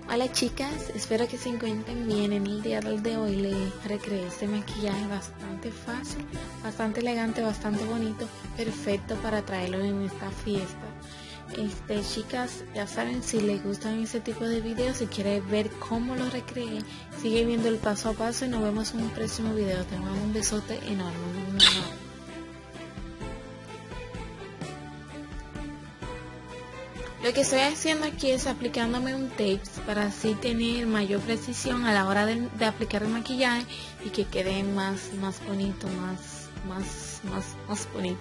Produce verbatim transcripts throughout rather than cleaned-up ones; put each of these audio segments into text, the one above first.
Hola chicas, espero que se encuentren bien. En el día de hoy les recreé este maquillaje bastante fácil, bastante elegante, bastante bonito, perfecto para traerlo en esta fiesta. Este, chicas, ya saben, si les gustan ese tipo de videos, si quieren ver cómo lo recreé, sigue viendo el paso a paso y nos vemos en un próximo video. Te mando un besote enorme. Lo que estoy haciendo aquí es aplicándome un tape para así tener mayor precisión a la hora de, de aplicar el maquillaje y que quede más, más bonito, más, más, más, más bonito.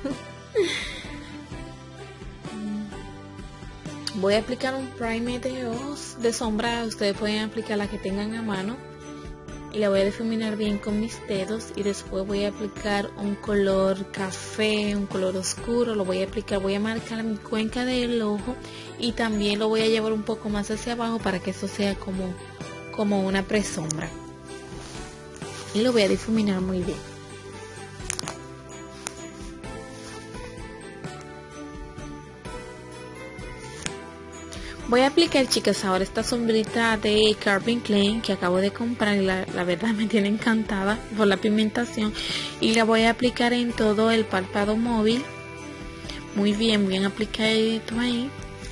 Voy a aplicar un primer de ojos de sombra. Ustedes pueden aplicar la que tengan a mano y la voy a difuminar bien con mis dedos, y después voy a aplicar un color café, un color oscuro. Lo voy a aplicar, voy a marcar mi cuenca del ojo y también lo voy a llevar un poco más hacia abajo para que eso sea como, como una presombra, y lo voy a difuminar muy bien. Voy a aplicar, chicas, ahora esta sombrita de Calvin Klein que acabo de comprar, y la, la verdad me tiene encantada por la pigmentación, y la voy a aplicar en todo el párpado móvil. Muy bien, bien aplicadito ahí.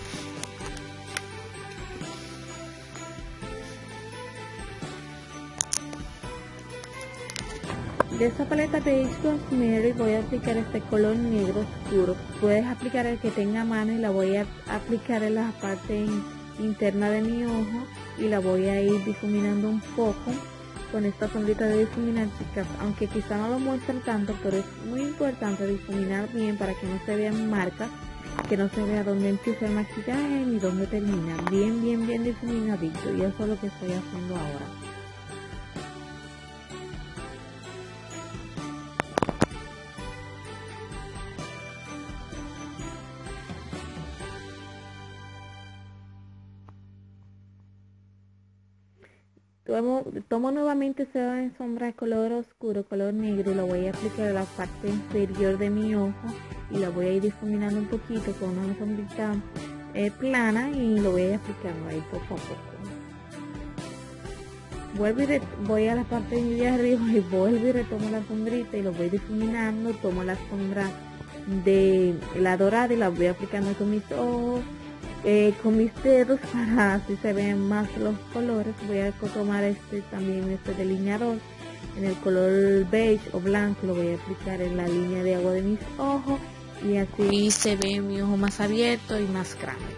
De esta paleta Beige Rosemary voy a aplicar este color negro oscuro. Puedes aplicar el que tenga a mano y la voy a aplicar en la parte interna de mi ojo, y la voy a ir difuminando un poco con esta sombrita de difuminar, chicas. Aunque quizá no lo muestren tanto, pero es muy importante difuminar bien para que no se vean marcas, que no se vea dónde empieza el maquillaje ni dónde termina. Bien, bien, bien difuminadito, y eso es lo que estoy haciendo ahora. Tomo, tomo nuevamente esa sombra de color oscuro, color negro, y lo voy a aplicar a la parte inferior de mi ojo, y la voy a ir difuminando un poquito con una sombrita eh, plana, y lo voy a ir aplicando ahí poco a poco. Vuelvo y voy a la parte de arriba y vuelvo y retomo la sombrita y lo voy difuminando. Tomo la sombra de la dorada y la voy aplicando con mis ojos. Eh, con mis dedos para así se ven más los colores. Voy a tomar este también este delineador en el color beige o blanco, lo voy a aplicar en la línea de agua de mis ojos, y así se ve mi ojo más abierto y más grande.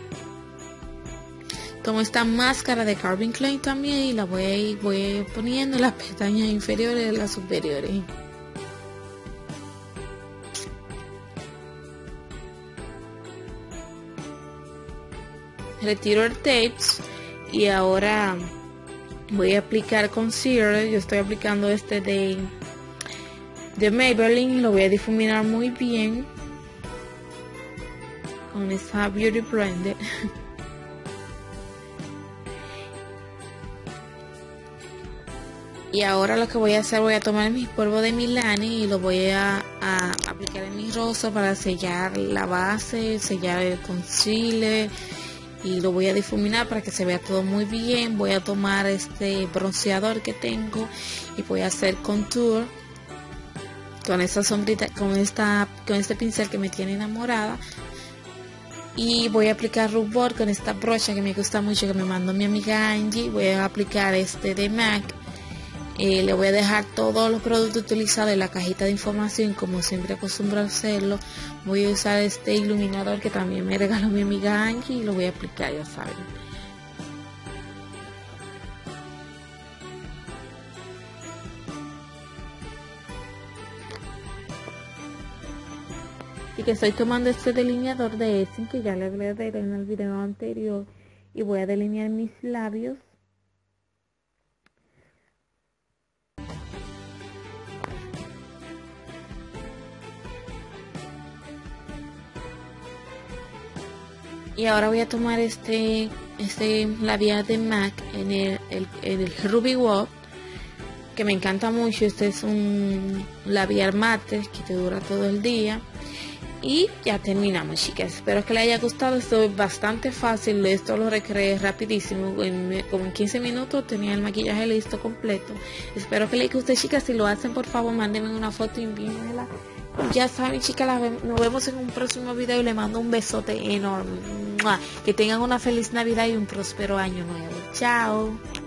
Tomo esta máscara de Calvin Klein también y la voy a ir, voy a ir poniendo en las pestañas inferiores y las superiores. Retiro el tape y ahora voy a aplicar concealer. Yo estoy aplicando este de, de Maybelline, lo voy a difuminar muy bien con esta Beauty Blender. Y ahora lo que voy a hacer, voy a tomar mi polvo de Milani y lo voy a, a aplicar en mi rostro para sellar la base, sellar el concealer, y lo voy a difuminar para que se vea todo muy bien. Voy a tomar este bronceador que tengo y voy a hacer contour con esta sombrita, con esta con este pincel que me tiene enamorada, y voy a aplicar rubor con esta brocha que me gusta mucho, que me mandó mi amiga Angie. Voy a aplicar este de MAC. Eh, le voy a dejar todos los productos utilizados en la cajita de información, como siempre acostumbro a hacerlo. Voy a usar este iluminador que también me regaló mi amiga Angie y lo voy a aplicar, ya saben. Y que estoy tomando este delineador de Essence, que ya le hablé de él en el video anterior, y voy a delinear mis labios. Y ahora voy a tomar este este labial de MAC en el, el, el Ruby Wall, que me encanta mucho. Este es un labial mate que te dura todo el día, Y ya terminamos, chicas. Espero que les haya gustado. Esto es bastante fácil. Esto lo recreé rapidísimo. En, como en quince minutos tenía el maquillaje listo completo. Espero que les guste, chicas. Si lo hacen, por favor, mándenme una foto y envíenmela. Ya saben, chicas, la ve nos vemos en un próximo video y les mando un besote enorme. ¡Mua! Que tengan una feliz Navidad y un próspero año nuevo. Chao.